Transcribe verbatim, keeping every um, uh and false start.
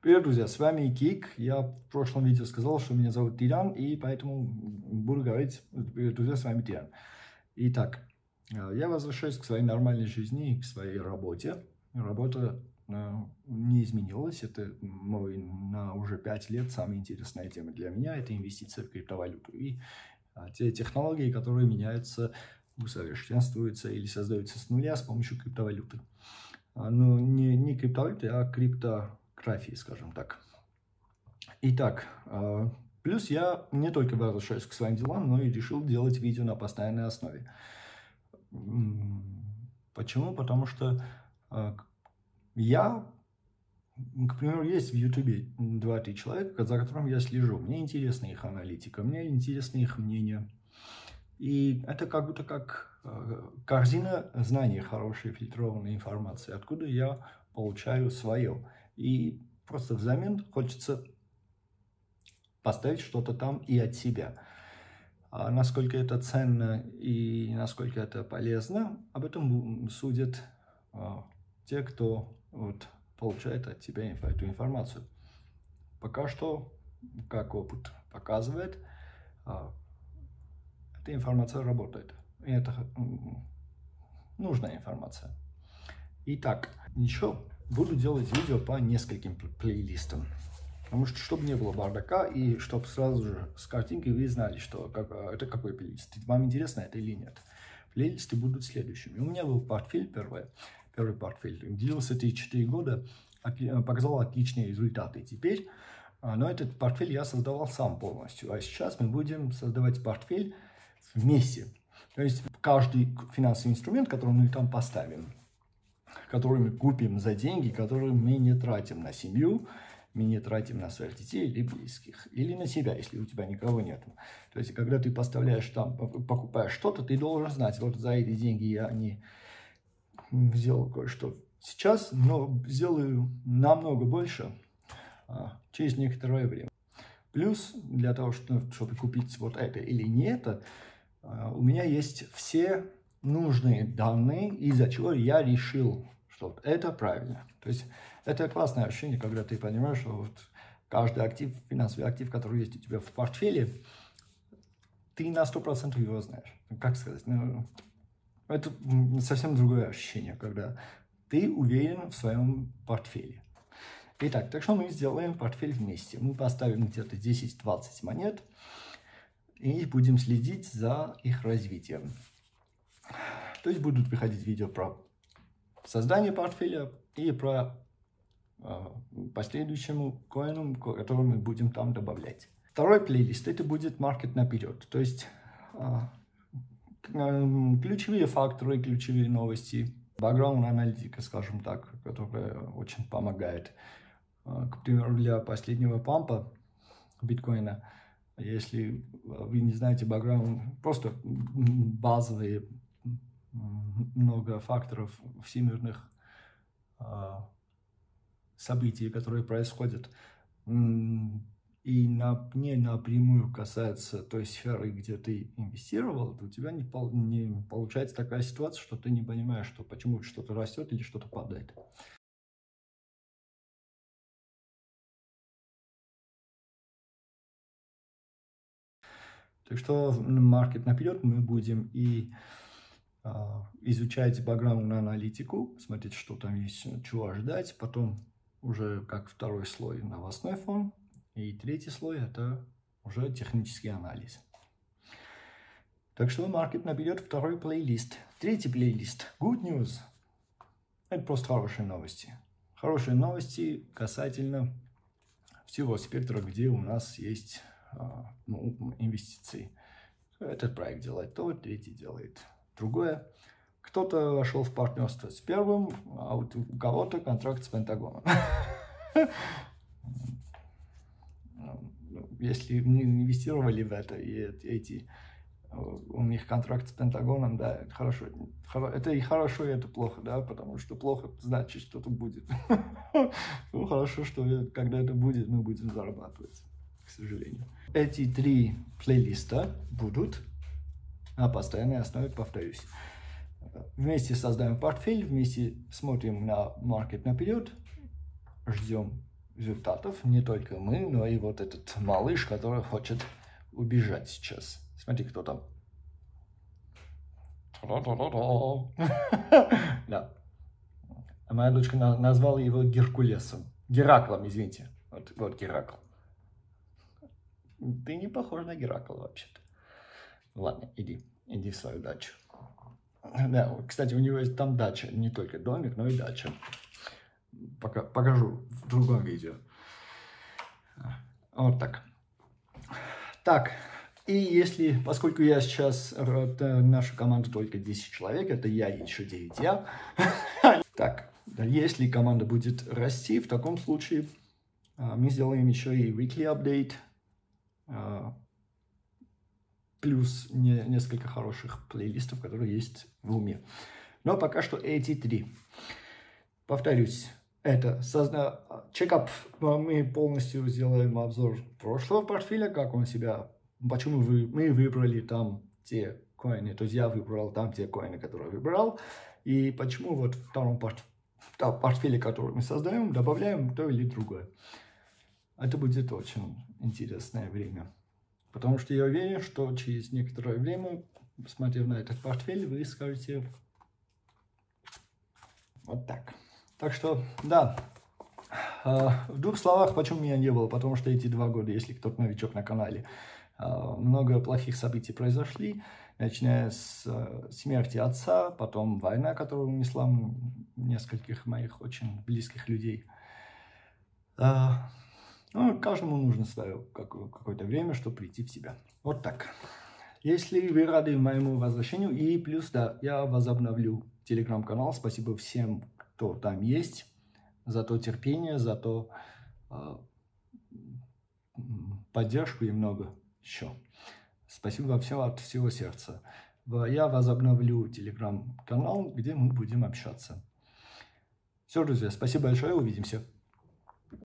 Привет, друзья, с вами Кик. Я в прошлом видео сказал, что меня зовут Тиран, и поэтому буду говорить, привет, друзья, с вами Тиран. Итак, я возвращаюсь к своей нормальной жизни, к своей работе. Работа не изменилась, это мой на уже пять лет самая интересная тема для меня, это инвестиция в криптовалюту. И те технологии, которые меняются, усовершенствуются или создаются с нуля с помощью криптовалюты. Ну, не, не криптовалюты, а криптографии, скажем так. Итак, плюс я не только возвращаюсь к своим делам, но и решил делать видео на постоянной основе. Почему? Потому что я, к примеру, есть в ютубе два-три человека, за которым я слежу. Мне интересна их аналитика, мне интересно их мнение. И это как будто как корзина знаний, хорошей фильтрованной информации, откуда я получаю свое. И просто взамен хочется поставить что-то там и от себя. А насколько это ценно и насколько это полезно, об этом судят а, те, кто вот, получает от тебя эту информацию. Пока что, как опыт показывает, а, эта информация работает. И это нужная информация. Итак, еще буду делать видео по нескольким плейлистам. Потому что, чтобы не было бардака, и чтобы сразу же с картинкой вы знали, что как, это какой плейлист. Вам интересно это или нет. Плейлисты будут следующими. У меня был портфель первый, первый портфель. Длился три-четыре года, показал отличные результаты. Теперь, но этот портфель я создавал сам полностью. А сейчас мы будем создавать портфель вместе. То есть каждый финансовый инструмент, который мы там поставим, который мы купим за деньги, которые мы не тратим на семью, мы не тратим на своих детей или близких, или на себя, если у тебя никого нет. То есть, когда ты поставляешь там, покупаешь что-то, ты должен знать, вот за эти деньги я не сделал кое-что сейчас, но сделаю намного больше а, через некоторое время. Плюс, для того, чтобы купить вот это или не это, у меня есть все нужные данные, из-за чего я решил, что это правильно. То есть это классное ощущение, когда ты понимаешь, что вот каждый актив, финансовый актив, который есть у тебя в портфеле, ты на сто процентов его знаешь. Как сказать? Ну, это совсем другое ощущение, когда ты уверен в своем портфеле. Итак, так что мы сделаем портфель вместе. Мы поставим где-то десять-двадцать монет и будем следить за их развитием. То есть будут приходить видео про создание портфеля и про э, последующему коину, который мы будем там добавлять. Второй плейлист это будет маркет наперед. То есть э, э, ключевые факторы, ключевые новости, бэкграунд аналитика, скажем так, которая очень помогает. Э, к примеру, для последнего пампа биткоина. Если вы не знаете бэкграунд, просто базовые много факторов всемирных э, событий, которые происходят, и на, не напрямую касается той сферы, где ты инвестировал, то у тебя не, не получается такая ситуация, что ты не понимаешь, что, почему что-то растет или что-то падает. Так что маркет наперед мы будем и а, изучать бэкграунд аналитику, смотреть, что там есть, чего ожидать. Потом уже как второй слой новостной фон. И третий слой это уже технический анализ. Так что маркет наперед второй плейлист. Третий плейлист. Good News. Это просто хорошие новости. Хорошие новости касательно всего спектра, где у нас есть ну, инвестиции. Этот проект делает то, третий делает другое. Кто-то вошел в партнерство с первым, а вот у кого-то контракт с Пентагоном. Если мы инвестировали в это, и эти, у них контракт с Пентагоном, да, это хорошо. Это и хорошо, и это плохо, да, потому что плохо значит, что-то будет. Ну, хорошо, что когда это будет, мы будем зарабатывать. К сожалению. Эти три плейлиста будут на постоянной основе, повторюсь. Вместе создаем портфель, вместе смотрим на маркет наперед, ждем результатов. Не только мы, но и вот этот малыш, который хочет убежать сейчас. Смотри, кто там. Да. А моя дочка назвала его Геркулесом. Гераклом, извините. Вот, вот Геракл. Ты не похож на Геракла вообще-то. Ладно, иди. Иди в свою дачу. Да, кстати, у него есть там дача. Не только домик, но и дача. Пока, покажу в другом видео. Вот так. Так. И если, поскольку я сейчас, наша команда только десять человек, это я и еще девять я. Так, если команда будет расти, в таком случае мы сделаем еще и weekly update. Плюс не, несколько хороших плейлистов, которые есть в уме. Но пока что эти три. Повторюсь, это созна... чекап. Мы полностью сделаем обзор прошлого портфеля, как он себя... Почему вы... мы выбрали там те коины, то есть я выбрал там те коины, которые выбрал. И почему вот в втором порт... портфеле, который мы создаем, добавляем то или другое. Это будет очень интересное время. Потому что я уверен, что через некоторое время, посмотрев на этот портфель, вы скажете вот так. Так что, да, в двух словах, почему меня не было. Потому что эти два года, если кто-то новичок на канале, много плохих событий произошли. Начиная с смерти отца, потом война, которую унесла нескольких моих очень близких людей. Ну, каждому нужно свое какое-то время, чтобы прийти в себя. Вот так. Если вы рады моему возвращению, и плюс, да, я возобновлю телеграм-канал. Спасибо всем, кто там есть, за то терпение, за то э, поддержку и много еще. Спасибо вам всем от всего сердца. Я возобновлю телеграм-канал, где мы будем общаться. Все, друзья, спасибо большое, увидимся.